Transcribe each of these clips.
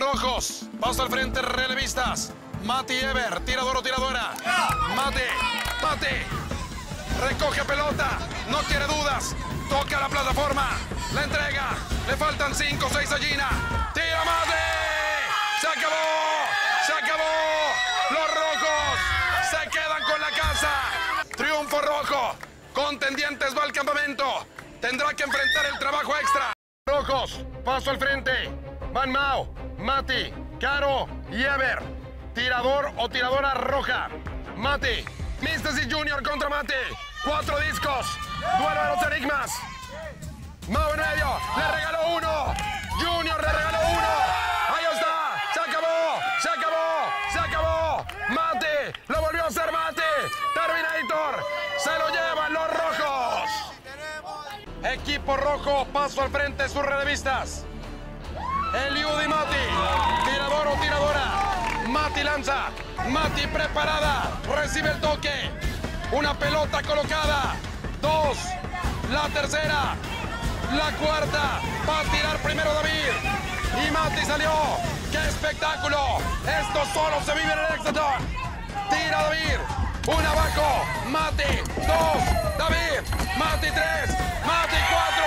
Rojos, paso al frente, relevistas. Mati Ever, tirador o tiradora. Mati. Recoge pelota, no quiere dudas. Toca la plataforma, la entrega. Le faltan 5 o 6 a Gina. ¡Tira Mati! ¡Se acabó! Los rojos se quedan con la casa. Triunfo rojo. Contendientes va al campamento. Tendrá que enfrentar el trabajo extra. Rojos, paso al frente. Van Mao, Mati, Caro y Ever. Tirador o tiradora roja. Mati. Místesis Junior contra Mati. 4 discos. Duelo de los enigmas. Mao en medio. Le regaló uno. Junior le regaló uno. Ahí está. Se acabó. Mati. Lo volvió a hacer Mati. Terminator. Se lo llevan los rojos. Equipo rojo. Paso al frente. Sus relevistas. Eliud y Mati. Tirador o tiradora. Mati lanza. Mati preparada. Recibe el toque. Una pelota colocada. 2. La tercera. La cuarta. Va a tirar primero David. Y Mati salió. ¡Qué espectáculo! Esto solo se vive en el Hexaton. Tira David. 1 abajo. Mati. 2. David. Mati 3. Mati 4.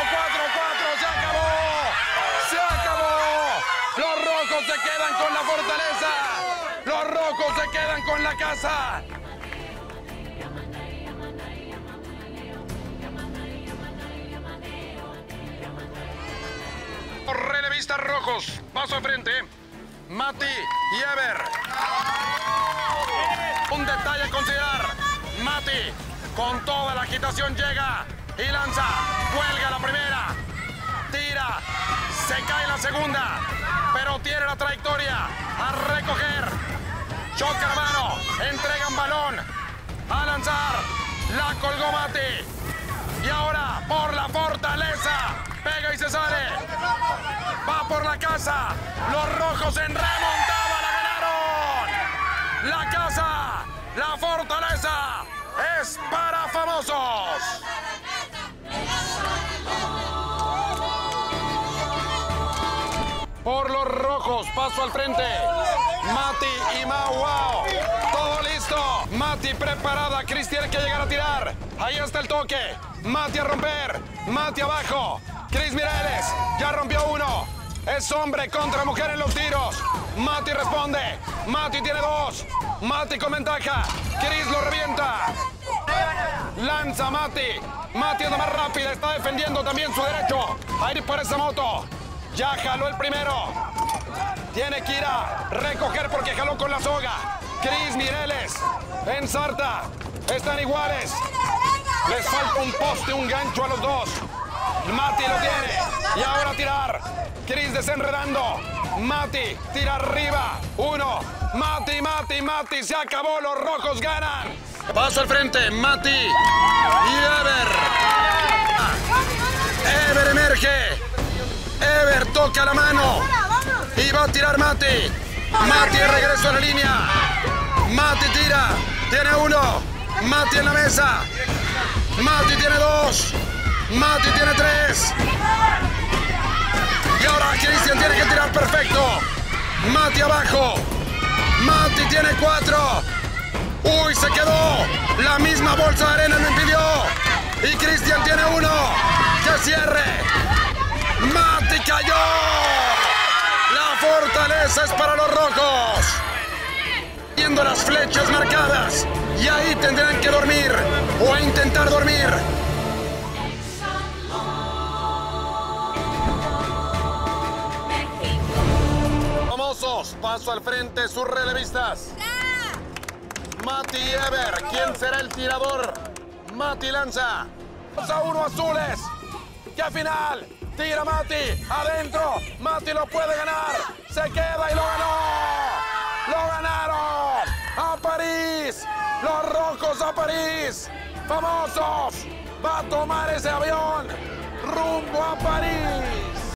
Se acabó. Los rojos se quedan con la fortaleza. Los rojos se quedan con la casa. Relevistas rojos. Paso al frente. Mati y Ever. Un detalle a considerar. Mati con toda la agitación llega y lanza. Cuelga la primera. Tira. Se cae la segunda. Pero tiene la trayectoria. A recoger. Choca la mano. Entregan balón. A lanzar. La colgó Mati. Y ahora por la fortaleza. Pega y se sale. Va por la casa. Los rojos en remontada la ganaron. La casa. La fortaleza. Es para famosos. Por los rojos, paso al frente. Mati y Mao. Wow. Todo listo. Mati preparada. Cris tiene que llegar a tirar. Ahí está el toque. Mati a romper. Mati abajo. Cris Mireles. Ya rompió uno. Es hombre contra mujer en los tiros. Mati responde. Mati tiene 2. Mati con ventaja. Cris lo revienta. Lanza Mati. Mati es la más rápida. Está defendiendo también su derecho a ir por esa moto. Ya jaló el primero. Tiene que ir a recoger porque jaló con la soga. Cris Mireles ensarta. Están iguales. Les falta un poste, un gancho a los dos. Mati lo tiene. Y ahora tirar. Cris desenredando. Mati tira arriba. 1. Mati. Se acabó. Los rojos ganan. Paso al frente. Mati y Ever. Ever emerge. Ever toca la mano. Y va a tirar Mati. Mati de regreso a la línea. Mati tira. Tiene 1. Mati en la mesa. Mati tiene 2. Mati tiene 3. Y ahora Cristian tiene que tirar perfecto. Mati abajo. Mati tiene 4. Uy, se quedó. La misma bolsa de arena lo impidió. Y Cristian tiene 1. Que cierre. Mati cayó. La fortaleza es para los rojos. Viendo las flechas marcadas. Y ahí tendrán que dormir. O intentar dormir. Famosos. Paso al frente. Sus relevistas. Mati y Ever. ¿Quién será el tirador? Mati lanza. 2-1 azules. ¡Qué final! Tira Mati. Adentro. Mati lo puede ganar. Se queda y lo ganó. ¡Lo ganaron! ¡A París! ¡Los rojos a París! ¡Famosos! Va a tomar ese avión rumbo a París.